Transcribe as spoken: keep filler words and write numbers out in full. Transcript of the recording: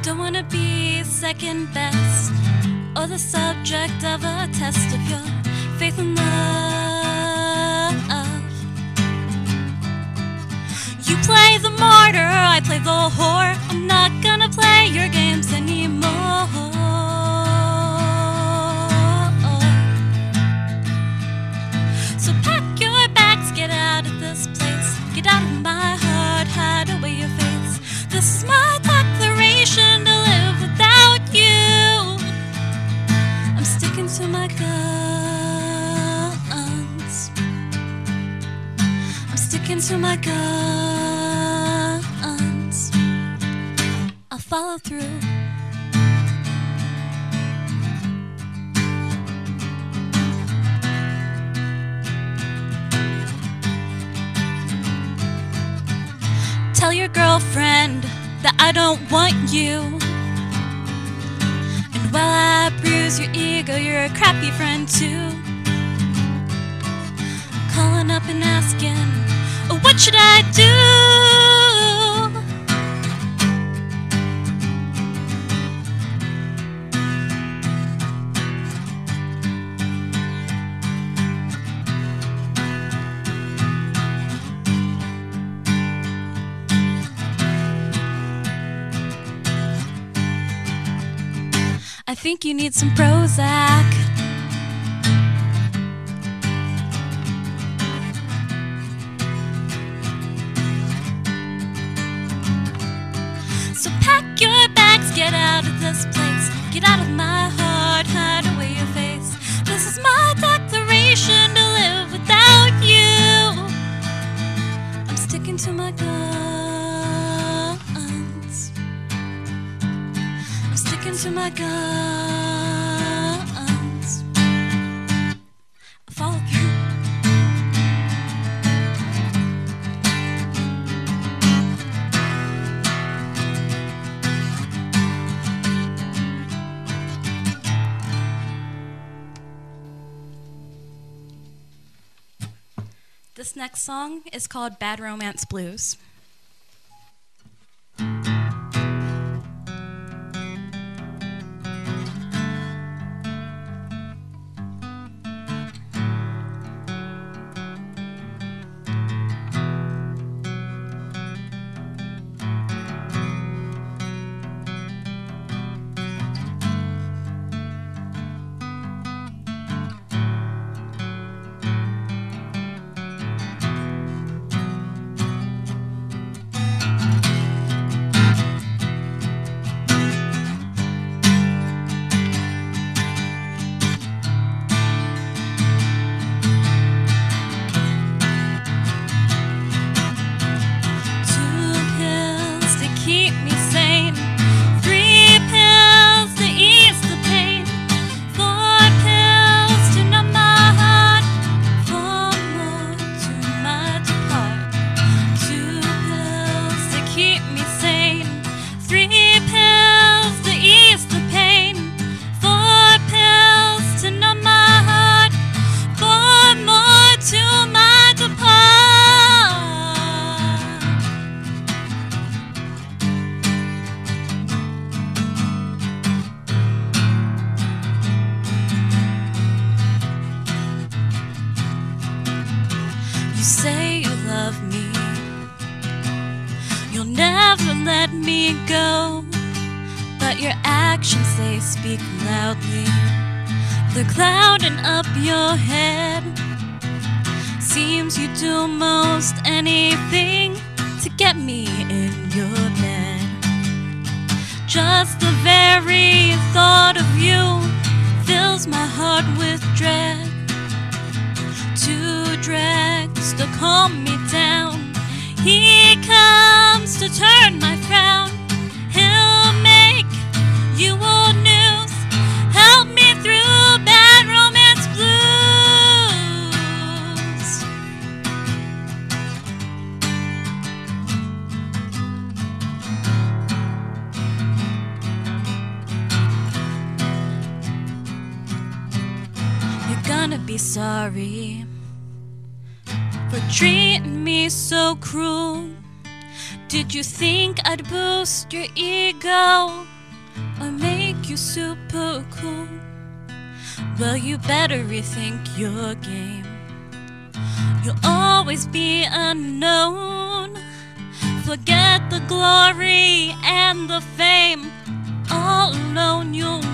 Don't wanna be second best or the subject of a test of your faith and love. You play the martyr, I play the whore. I'm not gonna play your games anymore. So pack your bags, get out of this place. Get out of my heart, hide away your face. This is my declaration to live without you. I'm sticking to my guns. I'm sticking to my guns. I'll follow through. Tell your girlfriend that I don't want you. And while I bruise your ego, you're a crappy friend too. Calling up and asking, oh, what should I do? I think you need some Prozac. So pack your bags, get out of this place. Get out of my heart, hide away your face. This is my declaration to live without you. I'm sticking to my guns. I'm sticking to my guns. I'll follow through. This next song is called Bad Romance Blues. You say you love me, you'll never let me go, but your actions, they speak loudly. They're clouding up your head. Seems you do most anything to get me in your bed. Just the very thought of you fills my heart with dread. Two dregs to calm me down. He comes to turn my frown. He'll make you old news. Help me through bad romance blues. You're gonna be sorry for treating me so cruel. Did you think I'd boost your ego you super cool. Well, you better rethink your game. You'll always be unknown. Forget the glory and the fame. All alone you'll